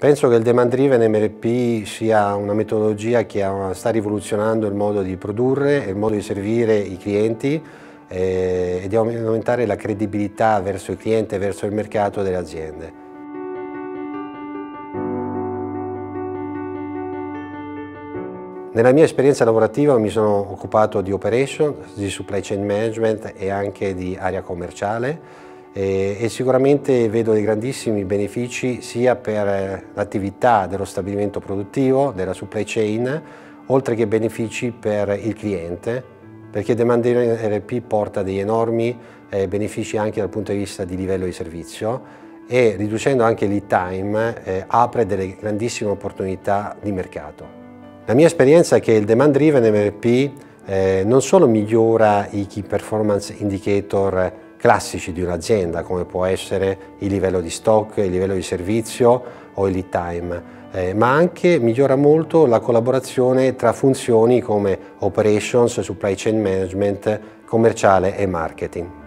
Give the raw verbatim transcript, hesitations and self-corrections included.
Penso che il Demand Driven M R P sia una metodologia che sta rivoluzionando il modo di produrre e il modo di servire i clienti eh, e di aumentare la credibilità verso il cliente e verso il mercato delle aziende. Nella mia esperienza lavorativa mi sono occupato di operation, di supply chain management e anche di area commerciale e, e sicuramente vedo dei grandissimi benefici sia per l'attività dello stabilimento produttivo, della supply chain, oltre che benefici per il cliente, perché Demand Driven M R P porta degli enormi eh, benefici anche dal punto di vista di livello di servizio e riducendo anche il lead time eh, apre delle grandissime opportunità di mercato. La mia esperienza è che il Demand Driven M R P eh, non solo migliora i Key Performance Indicator classici di un'azienda, come può essere il livello di stock, il livello di servizio o il lead time, eh, ma anche migliora molto la collaborazione tra funzioni come operations, supply chain management, commerciale e marketing.